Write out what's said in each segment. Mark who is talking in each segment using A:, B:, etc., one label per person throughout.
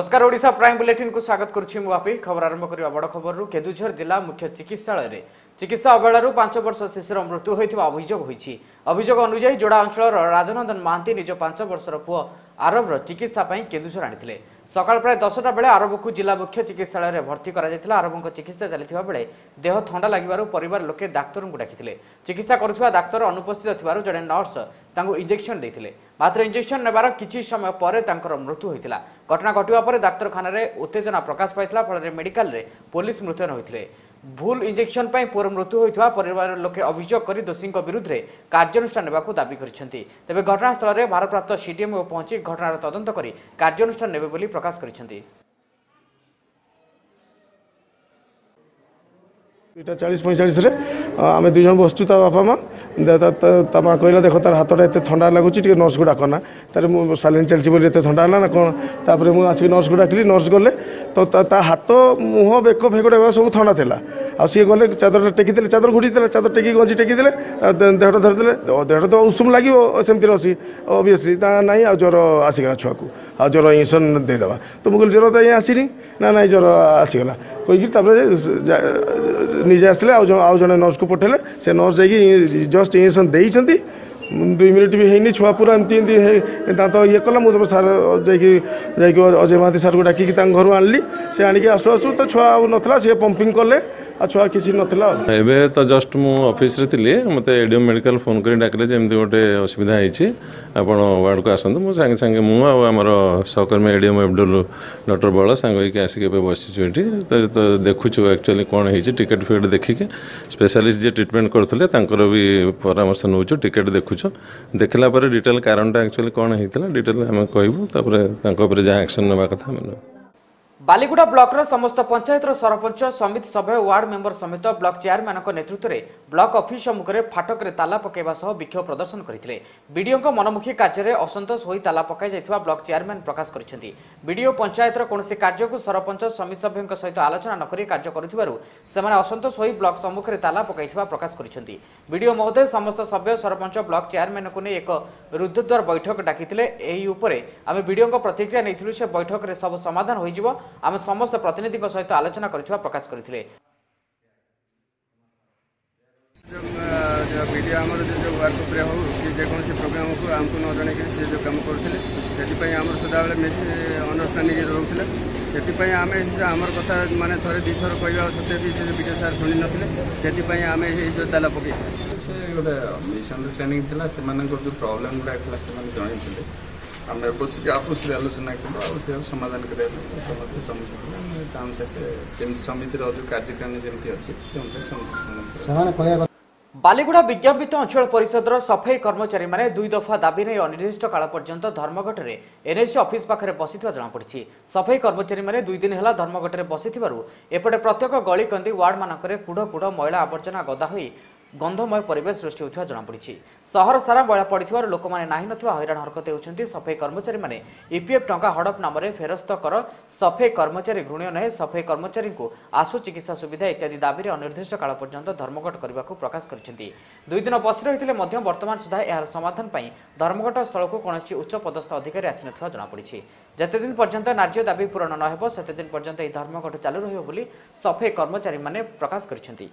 A: नमस्कार Odisha prime bulletin को स्वागत करुछि मु आपे खबर आरंभ करिवा बड़ खबर केन्दुझर जिला मुख्य चिकित्सालय रे चिकित्सा अवहेलारू 5 वर्ष शिशुर मृत्यु होइथिबा अभियोग होइछि। अभियोग अनुसार जोड़ा अंचल राजनंदन महांती निज 5 वर्षर पुओ आरबर चिकित्सा पई केन्दुझर आनिथिले। सकाळ प्राय 10टा बेले आरब को जिला मुख्य चिकित्सालय रे भर्ती करा जायतिला। आरबको चिकित्सा चलिथिबा बेले देह ठंडा लागिबारु परिवार लोके डाक्टर को डाकिथिले। चिकित्सा करुथिबा डाक्टर अनुपस्थित थिबारु जड़े नर्स तांको इंजेक्शन देथिले। मात्र इंजेक्शन नेबार किछि समय परे तांकर मृत्यु होइतिला। घटना घटिबा परे डाक्तरखाना रे उत्तेजना प्रकाश पाइतिला। फल मेडिकल रे पुलिस मुतयन होइतिले। भूल इंजेक्शन पई पुर मृत्यु होइतवा परिवार लोके अभियोग करी दोषी विरुद्ध रे कार्यानुष्ठान नेबाकू दाबी करिसेंती। तेबे घटनास्थल रे भारप्राप्त सीडीएमओ पहुंची घटनार तदंत करी कार्यानुष्ठान नेबे बोली प्रकाश करिसेंती।
B: 40-45 रे आमे दुई जन बसचु ता बापा माँ ता माँ कहला देख तार हाथटा एत ठंडा लगुच नर्स को डाकना तार सालाइन चलती बोली एत ठंडा है ना कौन तापर मुझे आसिक नर्स को डाकिली। नर्स गले तो ता हाथ मुह बेक फेकड़ा सब ठंडा था आ सी गले चादर टेकिदे चादर घुटी चादर टेक गंजी टेकिदे देहटा धरदे देहटा तो उषुम लगे सेमती रसी ओबियसली ना आ ज्वर आसीगला छुआ को आ ज्वर इंजेक्शन देदेवा तो मुझे ज्वर तो आसनी ना ज्वर आसीगला कहीकि निजे आसिले आउ जड़े नर्स को पठेले से नर्स जाकि जस्ट इंजेक्शन देइछंती 2 मिनिट भी हैनी छुआ पूरा एमती तो ये कला मुझे सार जाकि अजय महांती सार को डाकिकी घर आनली से आणिकी आसु आसु तो छुआ नाला सी पंपिंग कले आ छुआ किसी नाला
C: एबे तो जस्ट मु ऑफिस रे थिली मते एडीएम मेडिकल फोन करी डाकले जे एमती गोटे असुविधा होईछि आपण वार्ड को आसंतु मु संगे संगे मु आ हमर सहकर्मी एडीएम अब्दुल डॉक्टर बळ संग होई के आसी के बसिछु एठी तो देखुछु एक्चुअली कोन होईछि टिकट फिट देखिके स्पेशलिस्ट जे ट्रीटमेंट करथले तांकर भी परामर्श नउछु टिकट देखुछु देखला पर डिटेल कारणटा एक्चुअली कोन होइतला डिटेल हम कहबो तापर तांको ऊपर जा एक्शन नेबा कथा हम
A: बालीगुड़ा ब्लॉक समस्त पंचायत सरपंच समिति सभ्य वार्ड मेंबर समेत ब्लॉक चेयरमैन नेतृत्व में ब्लॉक ऑफिस सम्मुखें फाटक ताला पकड़ा सह विक्षोभ प्रदर्शन करते। बीडीओ मनमुखी कार्य असंतोष हो ताला पकाई जाइथिबा ब्लॉक चेयरमैन प्रकाश करछन्ती। बीडीओ पंचायत कौन कार्य को सरपंच समिति सभ्यों सहित आलोचना नक कार्य करुथिबारु सेमाने असंतोष हो ब्लॉक सम्मुखें ताला पकाइथिबा प्रकाश करछन्ती। बीडीओ महोदय समस्त सभ्य सरपंच ब्लॉक चेयरमैन को नहीं एक रुद्धद्वार बैठक डाकिथिले। एही उपरे आमे बीडीओ प्रतिक्रिया नैथिलु। से बैठक रे सब समाधान होई जिवो आम समस्त प्रतिनिधि सहित आलोचना करथिबा प्रकाश करथिले।
D: वीडियो आमर जो वर्कअप हो कि जेकोसी प्रोग्राम को आमको न जन से जो कम करते से आम सदाबे मेस अंडरस्टांडिंग रोकते से आम आमर कथा माने थे 2 थर कहवा सत्वे भी से वीडियो सार शुणी ना आम जो ताला पकई
E: से गोटे मिसअंडरस्टांडिंग था से जो प्रोब्लेम गुड़ा जन आम बस आपस आलोचना कलु समाधान समिति कार्यक्रम जमी अच्छे
A: बालीगुड़ा विज्ञापित अंचल परिषद सफाई कर्मचारी माने 2 दफा दाबी नहीं अनिर्दिष्ट काल पर्यंत धर्मघट में एनएसी ऑफिस पाखे बसिथिबा जଣାपड़ी। सफाई कर्मचारी माने 2 दिन है धर्मघट में बसिथिबारु एपटे प्रत्येक गली कंदी वार्ड मानकरे कुड़ कुड़ मैला आवर्जना गदा होई गंधमय परिवेश सृष्टि होता जଣାपड़ी। सहर सारा मैला पड़े लोक मैंने ना नथिबा हैरान हरकत होती। सफाई कर्मचारी माने ईपीएफ टंका हड़प नाम फेरस्त कर सफाई कर्मचारी घृण्य नहे सफाई कर्मचारी को आशु चिकित्सा सुविधा इत्यादि दाबी अनिर्दिष्ट काल पर्यंत धर्मघट करने को प्रकाश करछन्ती। 2 दिन बसी रही वर्तमान सुधा यार समाधान पर धर्मघट स्थल को कौन उच्च पदस्थ अधिकारी आसी नथिबा जଣାपड़ी। जते दिन पर्यंत न्याय्य दाबी पूरण न हेबो सेते दिन पर्यंत यह धर्मघट चालू रहिबो बोली सफाई कर्मचारी माने प्रकाश करछन्ती।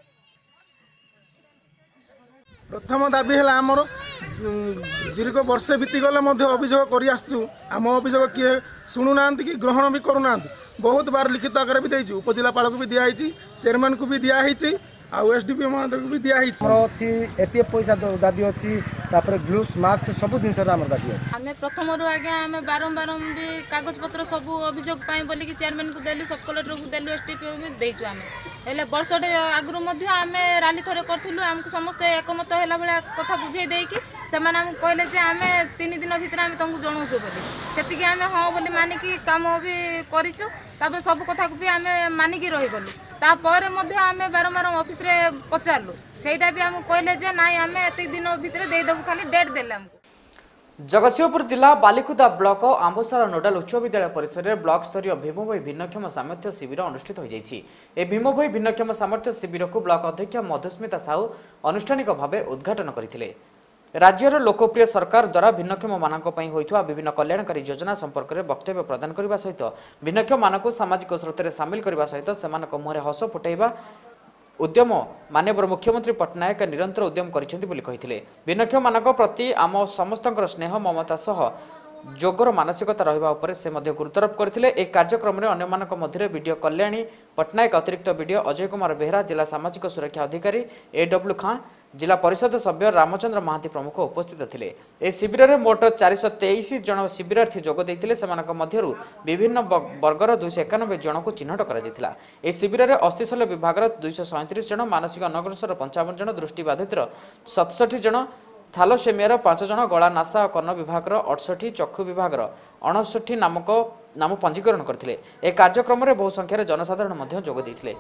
B: प्रथम दाबी है आमर दीर्घ वर्षे बीतीगले अभियोग कर आम अभियोग किए शुणुना कि ग्रहण भी करूना। बहुत बार लिखित आकार भी देती उपजिलापाल को भी दिखाई चेयरमैन को भी दिखाई आउ एसडीपी महोदय को भी दिखाई
F: अच्छी एपीएफ पैसा दाबी अच्छी ग्लूस मास्क सब जिन दाबी अच्छी
G: आम प्रथम आगे आम बारंबार भी कागज पत्र सब अभियोग बोलिकी चेयरमैन को देलु सब कलेक्टर को देलु एसडीपी भी देचु आम हेले वर्षटे आगु आम राली थरे करूँ आमको समस्त एकमत है भाया कथा बुझे देकी से कहले जे आम 3 दिन भितर आम तुमको जनाऊँ बोली से आम हाँ बोली मानिकी काम भी करूँ सब कथा को भी आम मानिकी रहीगलु। तापर आम बारंबार ऑफिस रे पचारू सेटा भी आम कहले जे नाई आम एत दिन भितर देदेबू खाली डेट देले आमको।
A: जगतसिंहपुर जिला बालिकुदा ब्लॉक आंबसार नोडाल उच्च विद्यालय परिसर में ब्लॉक स्तरीय भीमभोई भिन्नक्षम सामर्थ्य शिविर अनुष्ठित हो जाइछि। ए भीमभोई भिन्नक्षम सामर्थ्य शिविर को ब्लॉक अध्यक्ष मधुस्मिता साहू आनुष्ठानिक भाव उद्घाटन करथिले। राज्यर लोकप्रिय सरकार द्वारा भिन्नक्षम मानक पई होइथवा विभिन्न कल्याणकारी योजना संपर्क में वक्तव्य प्रदान करने सहित भिन्नक्षम मानक सामाजिक स्रोत में सामिल करने सहित सेमानक मुहरे हस फुटाइबा उद्यम माननीय मुख्यमंत्री पट्टनायक निरंतर उद्यम करिसेंति भिन्नक्षम मानक प्रति आम समस्तଙ୍କର स्नेह ममता सह जोगर मानसिकता रहिबा उपरे से मध्य गुरुत्वारोप करथिले। एक कार्यक्रम में अन्य मानक मध्य वीडियो कल्याणी पट्टनायक अतिरिक्त वीडियो अजय कुमार बेहरा जिला सामाजिक सुरक्षा अधिकारी एडब्ल्यू खां जिला परिषद सभ्य रामचंद्र महांती प्रमुख उपस्थित थिले। ए शिविर में मोट 423 जन शिविरार्थी जोग देइथिले। सेमानक मध्यरु विभिन्न वर्गर 291 जन को चिन्हट करा जायतिला। ए शिविर में अस्थिशल्य विभाग 237 जन मानसिक अनग्रसर 55 जन दृष्टिबाधित 67 जन थालोसेमियार 5 जन गला नासा और कर्ण विभाग 68 चक्षु विभाग 69 नाम पंजीकरण करथिले। ए कार्यक्रम में बहु संख्यार जनसाधारण मध्य जोग देइथिले।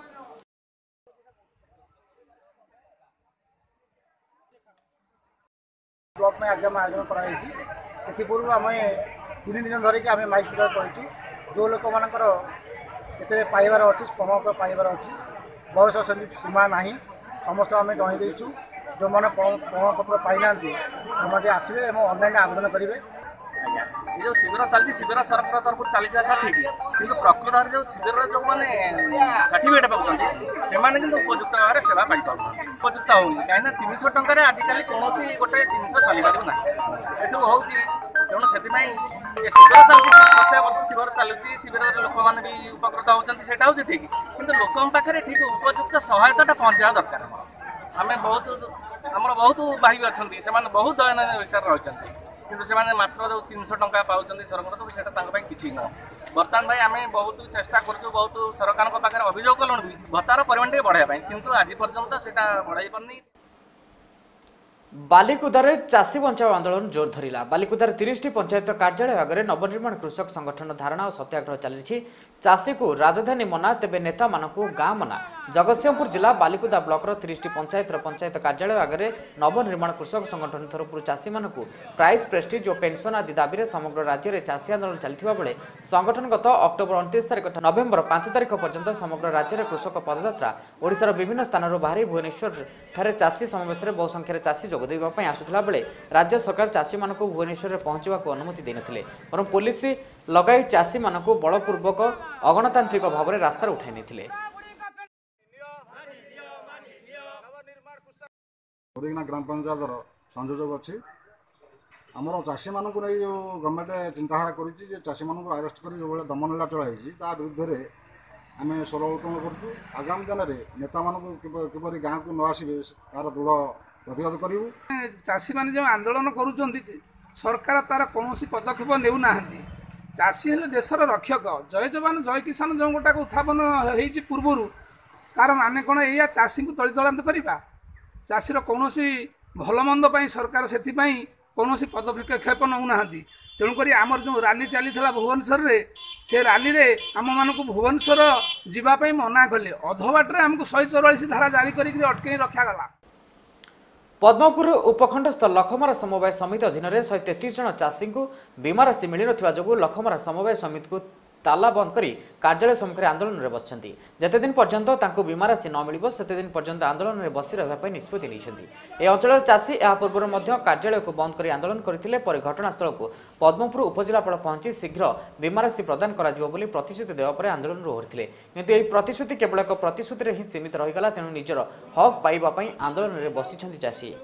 F: ब्लॉक में आज आयोजन कर पूर्व आम 3 दिन धरिकी आम माइक प्रचार कर जो लोक मानकर ये पाइबार अच्छी प्रमाण पाइबार अच्छी बयस सीमा ना समस्त आम जनईदेचु जो मैंने प्रमाणपत्र पाई ना से आसवे और ऑनलाइन आवेदन करेंगे।
H: ये जो शिविर चलती शिविर सरकार तरफ चली जाता ठीक किंतु प्रकृत जो शिविर जो मैंने सर्टिफिकेट पाँच से उपयुक्त भाव में सेवा पाई उपयुक्त होनी कहीं 300 टकर आजिकल कौन गोटे जिन चल पार ना हो तेणु से शिविर चलती प्रत्येक वर्ष शिविर चलुची शिविर लोक मैंने भी उपकृत होती है ठीक किंतु लोकों पाखे ठीक उपयुक्त सहायता पहुँचा दरकार। आम बहुत आमर बहुत भाई भी अच्छा से बहुत दयनीय विषय रही किंतु से मात्र जो 300 टंका पाँच सरकार तो से किसी नुह बर्तमान भाई आम बहुत चेष्टा करूँ बहुत सरकार पाखे अभियोग कलुँ भी भत्तार परिमाण बढ़ाई किंतु आज पर्यंत से बढ़ाई पारनी।
A: बालिकुदारे चाषी बचाओ आंदोलन जोर धरला। बालिकुदार 30टी पंचायत कार्यालय आगे नवनिर्माण कृषक संगठन धारणा और सत्याग्रह चली। चाषी को राजधानी मना तेबे नेता मानकु गाँ मना। जगतसिंहपुर जिला बालिकुदा ब्लॉक 30टी पंचायत कार्यालय आगे नवनिर्माण कृषक संगठन तरफ चाषी मानकु प्राइस प्रेस्टिज और पेंशन आदि दाबी में समग्र राज्य में चाषी आंदोलन चलता बेले संगठन गत अक्टोबर 29 तारिख नवेम्बर 5 तारिख पर्यंत समग्र राज्य में कृषक पदयात्रा ओडिशार विभिन्न स्थानों बाहरी भुवनेश्वर ठारे चाषी समावेश में बहु संख्यार चाषी जोग देवाई आसुला बेले राज्य सरकार चाषी मानक भुवनेश्वर में पहुंचा अनुमति देनथिले बर पुलिस लगाई चाषी मानक बलपूर्वक अगणतांत्रिक भाव में रास्तार उठाई नहीं।
I: ग्राम पंचायत संयोजक अच्छी आमर चाषी मानक नहीं जो गवर्नमेंट चिंताधारा कर चाषी मानक अरेस्ट कर जो दमनलीला चलाई विरुद्ध में आम स्वर उत्तोलन करूँ। आगामी दिन में नेता मानक किपर गाँव को न आसवे तार दृढ़ प्रतिवाद करूँ।
J: चाषी मैंने जो आंदोलन करुँच सरकार तार कौन पदक्षेप नेउना चाषी हेले देशर रक्षक जय जवान जय किसान जो गोटा उत्थापन हो पूर्वर तार माने कौन या चाषी को तलितलांत करवा चाषीर कौन भल मंद सरकार से कौन पदक्षेप नौना तेणुक आमर जो रैली चली भुवनेश्वर में से रैली रे आम मानक भुवनेश्वर जावाई मना कले अधबाटे आमको 144 धारा जारी करके अटकई रखागला।
A: पद्मपुर उपखंडस्थ लखमरा समवाय समिति अधीन 133 जन चाषी को बीमा राशि मिल न लखमरा समवाय समिति को ताला बंद करी कार्यालय सम्मुखें आंदोलन में बसଛନ୍ତି। जेते दिन पर्यंत तांको बीमा राशि न मिलिबो सेते दिन पर्यंत आंदोलन में बसी रहबा निष्पत्ति निछंती। ए अंचल चाषी या पूर्व मध्य कार्यालय को बंद करी आंदोलन करथिले पर घटनास्थल को पद्मपुर उपजिलापाल पहुंची शीघ्र बीमा राशि प्रदान करा जिवो बोली प्रतिश्रुति देवा पर आंदोलन ओहरिथिले किंतु एही प्रतिश्रुति केवल एक प्रतिश्रुति रे ही सीमित रहिगला। तेणु निजर हक पाइबा पई आंदोलन में बसिछंती चाषी।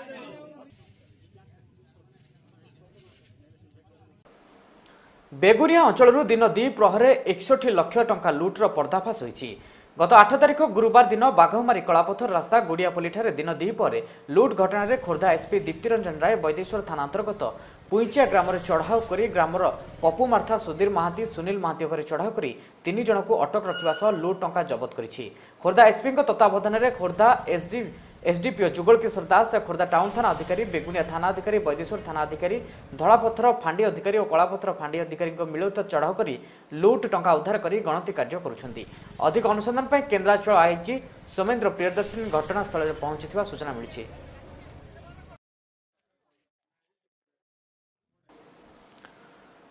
A: बेगुनिया अंचल दिन 2 प्रहरे 61 लाख टंका लुट्र पर्दाफाश होईछि। गत 8 तारिख गुरुवार दिन बाघमारी कलापथर रास्ता गुड़ियापल्ली ठारे दिन 2 पर लुट घटना रे खोर्धा एसपी दीप्ति रंजन राय वैदेश्वर थाना अंतर्गत पुईचिया ग्राम में चढ़ाऊ कर ग्रामर पपु मार्था सुधीर महांती सुनील महांती घर चढ़ाऊ कर 3 जन को अटक रखा सह लुट टंका जबत करिछि। खोर्धा एसपी तत्वावधान में खोर्धा एसडीपीओ जुगल किशोर दास खोर्धा टाउन थाना अधिकारी बेगुनिया थाना अधिकारी वैदेश्वर थाना अधिकारी धलापथर फांडी अधिकारी और कलापथर फांडी अधिकारी मिलित चढ़ाऊ कर लुट टंका उद्धार कर गणति कार्य करुछंती। अधिक अनुसंधान पर केन्द्रांचल आईजी सोमेन्द्र प्रियदर्शनी घटनास्थल में पहुंची सूचना मिली।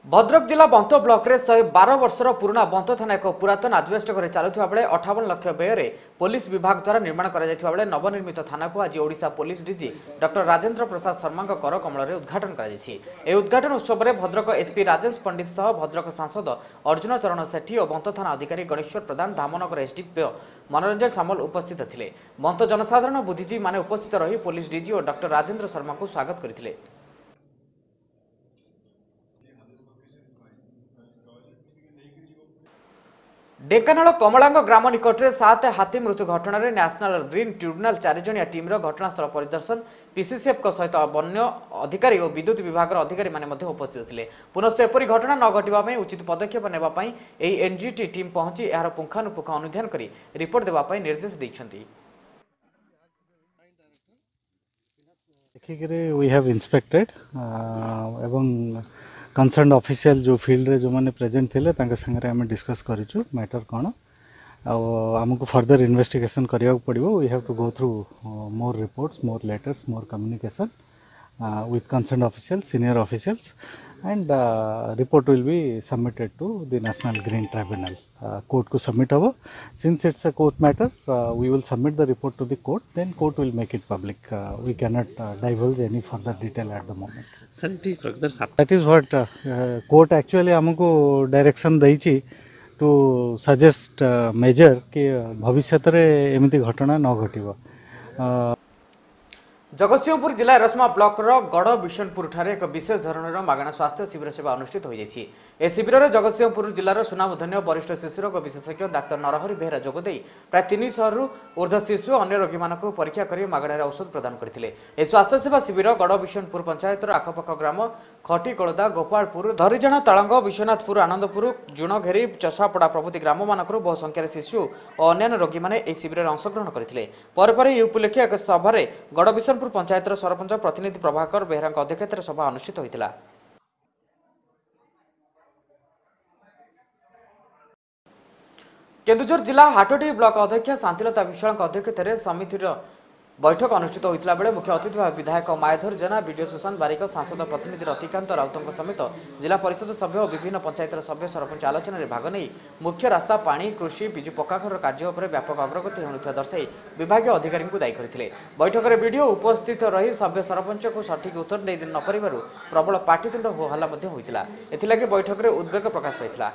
A: भद्रक जिला बंत ब्लॉक रे 112 वर्षर पुराना बंत थाना एक पुरातन आजबेस्ट घर चलुवा बेले 58 लाख व्यय पुलिस विभाग द्वारा निर्माण कर नवनिर्मित थाना को आज Odisha police DG doctor Rajendra Prasad Sharma कर कमल में उद्घाटन कर उद्घाटन उत्सव में भद्रक एसपी राजेश पंडित सह भद्रक सांसद अर्जुन चरण सेठी और बंत थाना अधिकारी गणेश्वर प्रधान धामनगर एसडीपीओ मनोरंजन सामल उपस्थित थे। बंत जनसाधारण बुद्धिजीवी माने उपस्थित रही पुलिस डीजी और डॉक्टर राजेंद्र शर्मा को स्वागत करते। ढेंकानाल कमलांग ग्राम निकट में 7 हाथी मृत्यु घटना रे नेशनल ग्रीन ट्रिब्यूनल 4 जणिया टीम घटनास्थल परिदर्शन पीसीसीएफ सहित वन्य अधिकारी और विद्युत विभाग अधिकारी माने उपस्थित थे। पुनश्च एपरी घटना न घटवा उचित पदक्षेप नेबाई एनजीटी टीम पहुंची यार पुंखानुपुंख अनुध्यान कर रिपोर्ट देवाई निर्देश देइछन्ति।
K: We have inspected एवं कंसर्न ऑफिशियल जो फील्ड रे जो माने प्रेजेंट थिले तांका संगे हमें डिस्कस करिछु मैटर कोन आमको फर्दर इन्वेस्टिगेशन करिया पड़िबो। We have to go through more reports more letters more communication with concern official senior officials and report will be submitted to the national green tribunal court को submit हो। Since it's a court matter we will submit the report to the court then court will make it public. We can not divulge any further detail at the moment. That is what court actually हमको direction देइछि to suggest measure कि भविष्य रे एमिति घटना न घटिबो।
A: जगतसिंहपुर जिला एरसमा block गड़ बिशनपुर ठारे एक विशेष धरणर मागणा स्वास्थ्य शिविर सेवा अनुष्ठित हो जाइछि। ए शिविर में जगतसिंहपुर जिलार सुनामधन्य वरिष्ठ शिशुरोग विशेषज्ञ डाक्टर नरहरि बेहरा जोगदे प्राय 300 रु ऊर्ध्व शिशु अन्य रोगी मानक परीक्षा कर मागणार औषध प्रदान करथिले। ए स्वास्थ्य सेवा शिविर गड़ बिशनपुर पंचायतर आखपाख ग्राम खटीकोलदा गोपालपुर धरिजाण तालंग विश्वनाथपुर आनंदपुर जुणघेरी चषापड़ा प्रभृति ग्राम मानक बहु संख्यार शिशु और अन्य रोगी मैंने ए शिविर अंशग्रहण करथिले। पर उपलक्षे एक सभारे गड़ बिशनपुर पंचायतर सरपंच प्रतिनिधि प्रभाकर बेहरा अध्यक्षतार सभा अनुष्ठित होता। केन्दुझर जिला हाटोटी ब्लॉक अध्यक्ष शांतिलता विश्वाल अध्यक्षतार समितिर बैठक अनुष्ठित होता बेले मुख्य अतिथि भाव विधायक मायाधर जेना बीडीओ सुशांत बारिक सांसद प्रतिनिधि रतिकांत राउत समेत जिला परिषद सभ्य और विभिन्न पंचायतर सभ्य सरपंच आलोचन में भाग नहीं मुख्य रास्ता पानी कृषि विजु पक्काघर कार्य उपर व्यापक अग्रगति होनुଥିବା दर्शाई विभागीय अधिकारी को दायी करथिले। बैठक में बीडीओ उपस्थित रही सभ्य सरपंच को सठिक उत्तर दे न परिबारु प्रबल पाटितुंड हो हल्ला मध्ये होइतिला। एथिलागि बैठक में उद्वेग प्रकाश पाइथिला।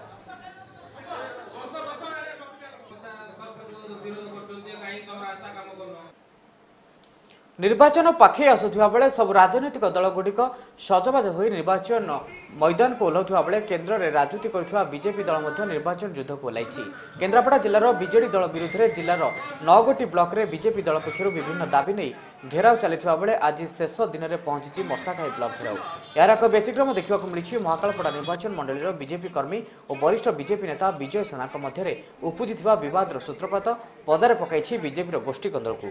A: निर्वाचन पाखे आसुवा बेले सब राजनीतिक दलगुड़िक सजबाज हो निर्वाचन मैदान को ओह्लाउଥିବା बेले केन्द्र में राजनीति करुवा बीजेपी दल निर्वाचन युद्ध को ओह्लाई। केन्द्रापड़ा जिलार बीजेडी दल विरुद्ध में जिलार 9 गोटी ब्लॉक रे बीजेपी दल पक्षर विभिन्न दाबी नहीं घेराव चलता बेले आज शेष दिन में पहुंची मर्साघाई ब्लॉक घेराव। यार एक व्यतिक्रम देखा मिली महाकालपड़ा निर्वाचन मंडल बीजेपी कर्मी और वरिष्ठ बीजेपी नेता विजय सेना मध्य उपजी विवादर सूत्रपात पदारे पकाई बीजेपी गोष्ठी कंदल को।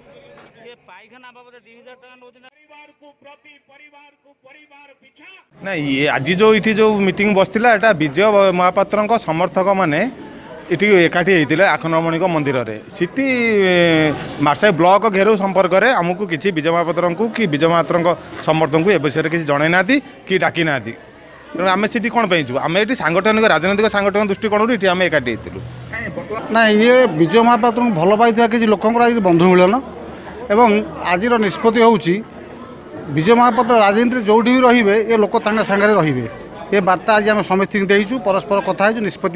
L: ना ये आज जो इठी जो मीटिंग बसला एटा विजय महापात्र समर्थक माने इटी एकाठी होते आखनमणिक मंदिर में सिटी मार्साई ब्लॉक घेराव संपर्क में आमको किसी विजय महापात्र को कि विजय महापात्र समर्थक को ए विषय किसी जन ना कि डाकी ना तेणु आम सीटी कौन पाइचु आम ये सांगठनिक राजनैतिक सांगठनिक दृष्टिकोण ये आम एकाठी
M: ना ये विजय महापात्र को भल पाई किसी लोक बंधु मिलन एवं आज निष्पत्ति होउची विजय महापात्र राजनीति जो भी रे ये लोक सांगे रे ये वार्ता आज आम समस्त देचु परस्पर कथा निष्पत्ति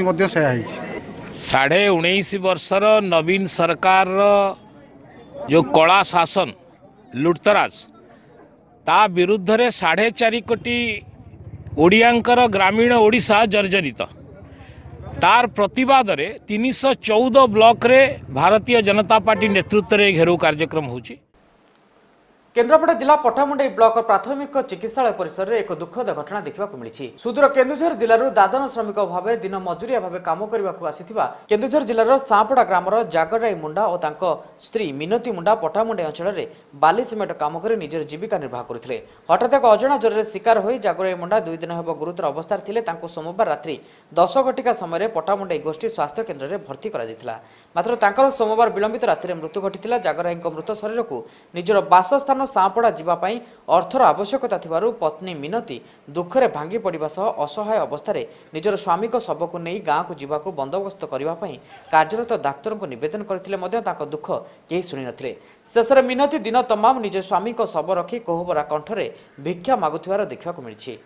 N: 19.5 वर्षर नवीन सरकार जो कला शासन लुटतराज ता विरुद्ध रे 4.5 कोटी ओडियांकर ग्रामीण ओडिशा जर्जरित तार प्रतिवाद रे 314 ब्लॉक रे भारतीय जनता पार्टी नेतृत्व रे घेराव कार्यक्रम होची।
A: केन्द्रापड़ा जिला पटामुंडई ब्लॉक प्राथमिक चिकित्सालय परिसर में एक दुखद घटना देखा मिली। सुदूर केन्दुझर जिलूर दादन श्रमिक भाव दिन मजुरिया भाव काम करने आसीथिबा केन्दुझर जिलार सांपड़ा ग्रामर जागराई मुंडा और तांको स्त्री मिनती मुंडा पटामुंडई अंचल में बाली सिमेंट काम कर निजर जीविका निर्वाह करते। हठात एक अजणा ज्वर शिकार हो जागराई मुंडा 2 दिन हेब गुरुतर अवस्था थे। सोमवार रात्रि 10 घटिका समय पटामुंडई गोष्ठी स्वास्थ्य केन्द्र में भर्ती करा मात्र सोमवार विलंबित राति मृत्यु घटी। जागराई मृत शरीर को निजर बासस्थान साँपड़ा जावाई अर्थर आवश्यकता थिबारु पत्नी मिनती दुखरे भांगी पड़िबा सह असहाय अवस्था निजर स्वामी शव को नहीं गाँव को जीवाकू बंदोबस्त करने कार्यरत डाक्तर को निवेदन करते दुख केही शुणी नथिले। शेषरे मिनती दिन तमाम निज स्वामी शव रखी कोहबरा कंठरे भिक्षा मागुथिबार देखिबाकू मिलिछि।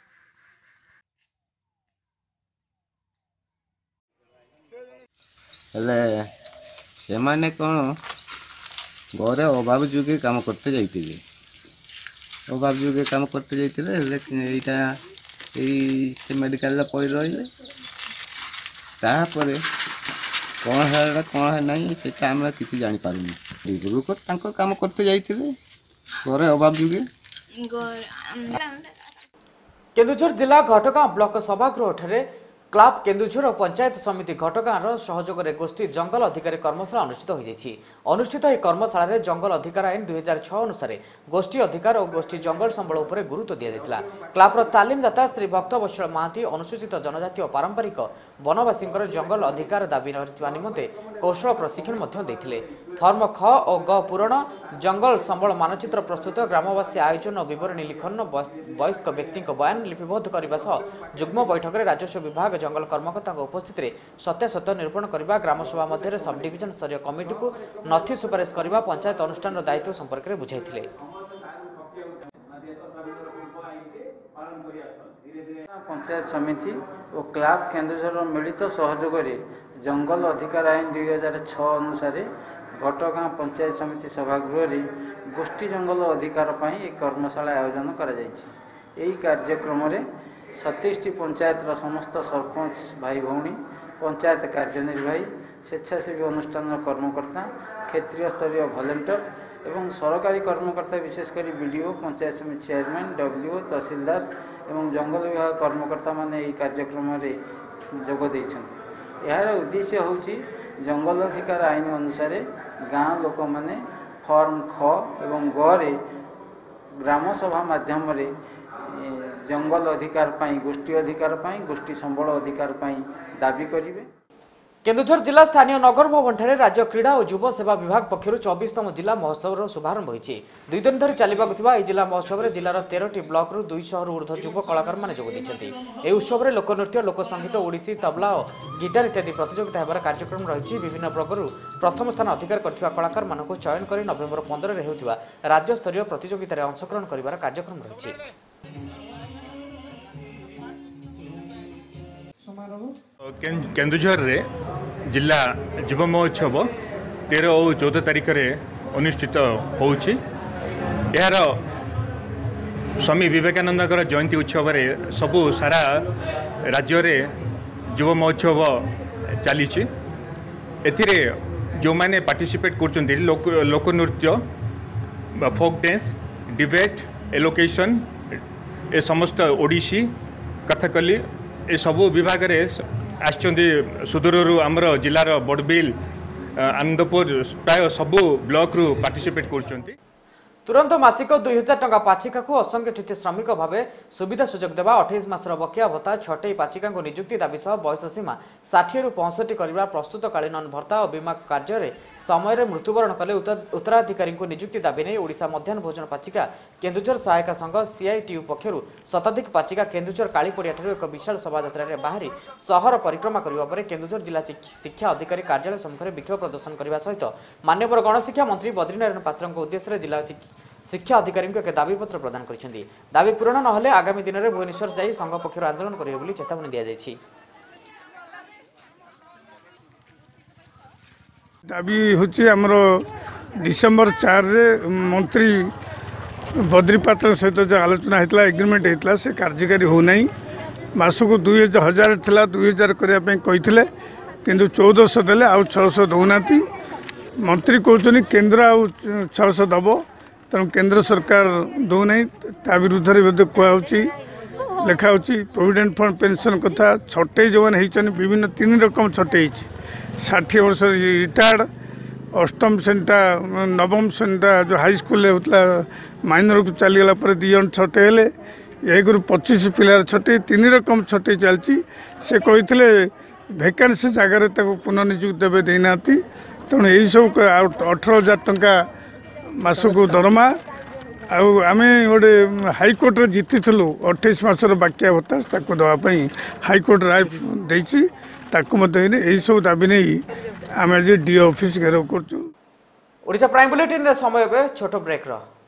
O: हेले से माने कौन घरे अभाव जुगे काम करते जाइए अभाव जुगे काम करते जाइए यहाँ से मेडिकल पड़ रही तापर कौन है कौन है नहीं से आम कि जापारूनी लोक काम करते जाइए घरे अभाव जुगे।
A: केन्दुझर जिला घटगाँ ब्लॉक सभागृह ठारे क्लब केन्दुझर और पंचायत समिति घटगाँर सहयोग में गोष्ठी जंगल अधिकारी कर्मशाला अनुष्ठित यह कर्मशाला जंगल अधिकार आईन 2006 अनुसार गोष्ठी अधिकार और गोष्ठी जंगल संबल उपर गुरुत्व दि जाता। क्लब्र तालीमदाता श्री भक्तवत्सल महांती अनुसूचित जनजातीय पारंपरिक वनवासी जंगल अधिकार दाबी निमंते कौशल प्रशिक्षण देते। फर्म ख और ग पूरण जंगल संबल मानचित्र प्रस्तुत ग्रामवासी आयोजन और विवरणी लिखन वयस्क व्यक्ति बयान लिपिबद्ध करने जुग्म बैठक में राजस्व विभाग जंगल कर्मकर्ता उपस्थित में सत्यासत्य निरूपण करने ग्रामसभा मध्य सब डिविजन स्तरीय कमिटी को नथि सुपारिश करने पंचायत अनुष्ठान दायित्व संपर्क में बुझाई।
P: पंचायत समिति और क्लब केन्दुझर मिलित सहयोग जंगल अधिकार आईन 2006 अनुसार घटगाँ पंचायत समिति सभागृह गोष्ठी जंगल अधिकार पर एक कर्मशाला आयोजन कर कार्यक्रम में 27टी पंचायतर समस्त सरपंच भाई भौणी पंचायत कार्यनिर्वाही स्वेच्छासेवी अनुष्ठान कर्मकर्ता क्षेत्रीय स्तरीय भलेंटियर एवं सरकारी कर्मकर्ता विशेषकर बीडीओ पंचायत समिति चेयरमैन डब्ल्यूओ तहसीलदार एवं जंगल विभाग कर्मकर्ता माने यह कार्यक्रम में जोग देइछन्ति। यार उद्देश्य होछि जंगल अधिकार आईन अनुसार गाँव लोक माने फॉर्म ख एवं ग ग्राम सभा माध्यम जंगल अधिकार पाई गोष्ठी अधिकार पाई गोष्ठी संबल अधिकार पाई दाबी करिवे।
A: केन्दुझर जिला स्थानीय नगर भवन ठारे राज्य क्रीड़ा और युव सेवा विभाग पक्षर 24तम जिला महोत्सव शुभारंभ होइछि। 2 दिन धरी चलिबाकु थिबा एही जिला महोत्सव में जिलार 13टी ब्लॉक रु 200 रु ऊर्ध्व युव कलाकार माने जोग दैछन्ति। एही उत्सव में लोकनृत्य लोकसंगीत ओडिसी तबला और गिटार इत्यादि प्रतियोगिता हेबार कार्यक्रम रहिछि। विभिन्न प्रकारु प्रथम स्थान अधिकार करथिबा कलाकार मानकु चयन करी नवेम्बर 15 रे हेउथिबा राज्य स्तरीय प्रतियोगिता रे अंशग्रहण करिबार कार्यक्रम रहिछि।
Q: केन्दुझर रे जिला युव महोत्सव 13 और 14 तारीख में अनुष्ठित होउछि। यार स्वामी विवेकानंद जयंती उत्सव में सबू सारा राज्य रे युव महोत्सव चली एथिरे जो माने पार्टिसिपेट करछन्ति लोकनृत्य फोक डांस डिबेट एलोकेशन ए समस्त ओडिसी कथकली ए सबू विभाग रे आछन्ति सुदूररू आमर जिलार बड़बिल आनंदपुर प्राय सबू ब्लॉक रु पार्टिसिपेट करछन्ति।
A: तुरंत मासिक 2000 टंका पाचिका को असंगठित श्रमिक भाव सुविधा सुजोग देवा 28 मासर बकिया भत्ता 6टी पाचिका को नियुक्ति दाबी सह बयस सीमा 60 रु 65 करने प्रस्तुतकालीन भत्ता और बीमा कार्य समय मृत्युवरण कले उत्तराधिकारी को नियुक्ति दाबी नहीं ओडिशा मध्याह्न भोजन पाचिका केन्दुझर सहायक संघ सीआईटीयू पक्षर शताधिक पाचिका केन्दुझर कालीपड़िया एक विशाल शोभा बाहरी सहर परिक्रमा करने पर केन्दुझर जिला शिक्षा अधिकारी कार्यालय सम्मुखें विक्षोभ प्रदर्शन करने सहित माननीय गणशिक्षा मंत्री बद्रीनारायण पात्र उद्देश्य जिला शिक्षा अधिकारी एक दाबीपत्र प्रदान करछन्ति। दाबी पूरण नहले आगामी दिन में भुवनेश्वर जाई संघ पक्षर आंदोलन करिवे बोली चेतावनी दिया जायछि।
R: दाबी होछि हमरो डिसेंबर 4 रे मंत्री बद्री पात्र सहित जो आलोचना हेतला एग्रीमेंट हेतला से कार्यकारी हो नहीं मासको 2000 थिला 2000 करिया पे कहिथिले किंतु 1400 देले आ 600 दउनाती मंत्री कहउछनी केंद्र आ 600 दबो तेणु केंद्र सरकार दौ नहीं ता विरुद्ध में कहुच्छी लिखा प्रोविडेंट फंड पेंशन कथा छटे जो मैंने विभिन्न 3 रकम छटे 60 वर्ष रिटायर्ड अष्टम श्रेणीटा नवम श्रेणीटा जो हाई स्कूल होता माइनर को चलीगला 2 जन छटे हेले 1 रु 25 पिलार छटे 3 रकम छटे चलती से कहते भैकेन्सी जगार पुनर्नियुक्ति देवे देना तेणु यही सब 18,000 टंका मासको दरमा आम गोटे हाइकोर्ट जीतीलु 28 मासर बाक्या भत्ता ताको देवाई हाइकोर्ट राय देती यही सब दाबी नहीं आम आज डीओ ऑफिस घेराव कर।
A: ओडिशा प्राइम बुलेटिन समय छोट ब्रेक।